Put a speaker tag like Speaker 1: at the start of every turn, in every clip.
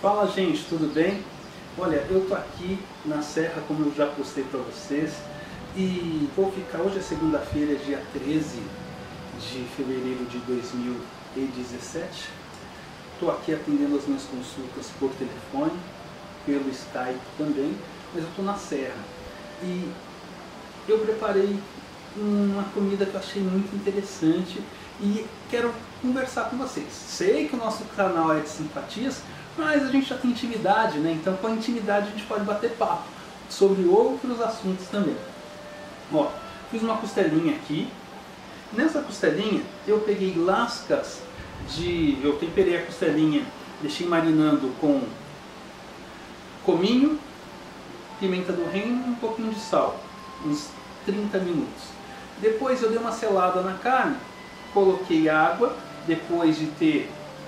Speaker 1: Fala, gente, tudo bem? Olha, eu tô aqui na Serra, como eu já postei para vocês, e vou ficar, hoje é segunda-feira, dia 13 de fevereiro de 2017. Estou aqui atendendo as minhas consultas por telefone, pelo Skype também, mas eu estou na Serra. E eu preparei uma comida que eu achei muito interessante e quero conversar com vocês. Sei que o nosso canal é de simpatias, mas a gente já tem intimidade, né? Então com a intimidade a gente pode bater papo sobre outros assuntos também. Ó, fiz uma costelinha aqui. Nessa costelinha eu peguei lascas eu temperei a costelinha, deixei marinando com cominho, pimenta do reino e um pouquinho de sal, uns 30 minutos. Depois eu dei uma selada na carne, coloquei água, depois de ter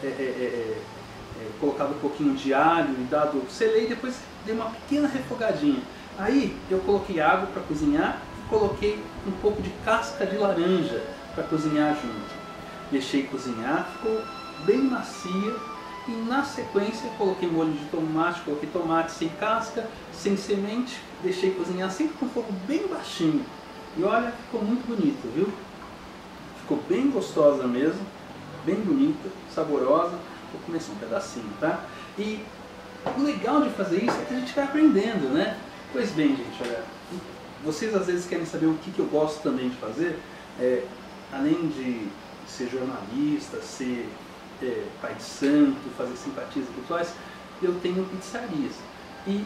Speaker 1: colocado um pouquinho de alho e selei, depois dei uma pequena refogadinha. Aí eu coloquei água para cozinhar e coloquei um pouco de casca de laranja para cozinhar junto. Deixei cozinhar, ficou bem macia e na sequência coloquei molho de tomate, coloquei tomate sem casca, sem semente, deixei cozinhar sempre com fogo bem baixinho. E olha, ficou muito bonito, viu? Ficou bem gostosa mesmo, bem bonita, saborosa. Vou comer só um pedacinho, tá? E o legal de fazer isso é que a gente vai aprendendo, né? Pois bem, gente, olha, vocês às vezes querem saber o que eu gosto também de fazer, além de ser jornalista, ser pai de santo, fazer simpatias espirituais, eu tenho pizzarias. E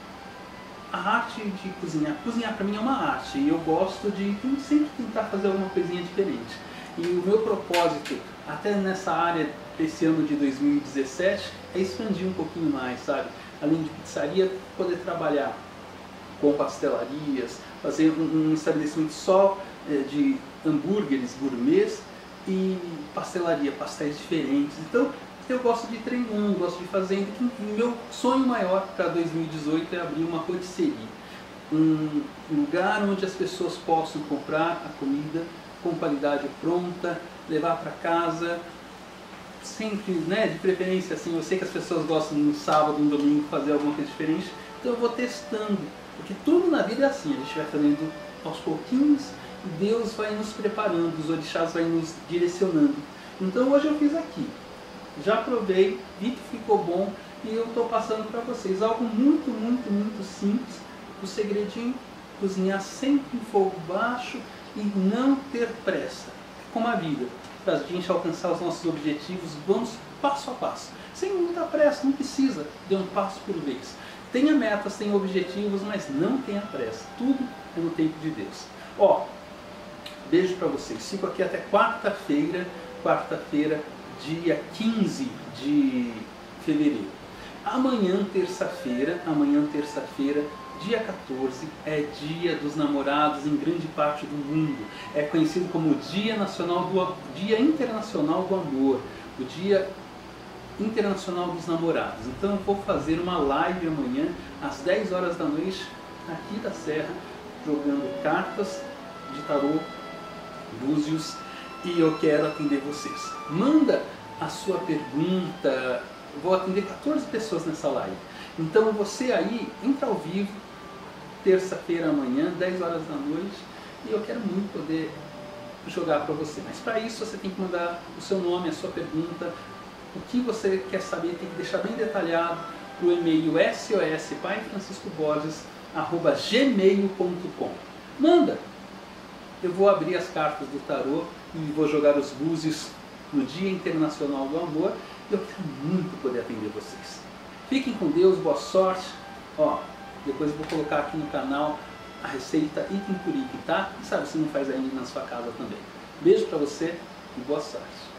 Speaker 1: a arte de cozinhar para mim é uma arte, e eu gosto de sempre tentar fazer alguma coisinha diferente. E o meu propósito, até nessa área desse ano de 2017, é expandir um pouquinho mais, sabe? Além de pizzaria, poder trabalhar com pastelarias, fazer um estabelecimento só de hambúrgueres gourmets e pastelaria, pastéis diferentes. Então eu gosto de ir treinando, gosto de fazer. Meu sonho maior para 2018 é abrir uma rotisserie, um lugar onde as pessoas possam comprar a comida com qualidade pronta, levar para casa, sempre, né, de preferência assim. Eu sei que as pessoas gostam no sábado, no domingo fazer alguma coisa diferente, então eu vou testando, porque tudo na vida é assim, a gente vai fazendo aos pouquinhos e Deus vai nos preparando, os orixás vai nos direcionando. Então hoje eu fiz aqui, já provei, vi que ficou bom e eu estou passando para vocês algo muito, muito, muito simples. O segredinho, cozinhar sempre em fogo baixo e não ter pressa, como a vida. Para a gente alcançar os nossos objetivos, vamos passo a passo, sem muita pressa, não precisa, dê um passo por vez. Tenha metas, tenha objetivos, mas não tenha pressa, tudo é no tempo de Deus. Ó, beijo para vocês, fico aqui até quarta-feira, dia 15 de fevereiro. Amanhã, terça-feira, dia 14, é Dia dos Namorados em grande parte do mundo. É conhecido como Dia Internacional do Amor, o Dia Internacional dos Namorados. Então eu vou fazer uma live amanhã, às 10 horas da noite, aqui da Serra, jogando cartas de tarô, búzios, e eu quero atender vocês. Manda a sua pergunta, vou atender 14 pessoas nessa live. Então você aí, entra ao vivo, terça-feira amanhã, 10 horas da noite, e eu quero muito poder jogar para você. Mas para isso você tem que mandar o seu nome, a sua pergunta, o que você quer saber, tem que deixar bem detalhado para o e-mail sospaiFranciscoborges@gmail.com. Manda! Eu vou abrir as cartas do tarô e vou jogar os búzios no Dia Internacional do Amor, e eu quero muito poder atender vocês. Fiquem com Deus, boa sorte. Ó, depois eu vou colocar aqui no canal a receita Itempurique, tá? E sabe, você não faz ainda na sua casa também. Beijo pra você e boa sorte.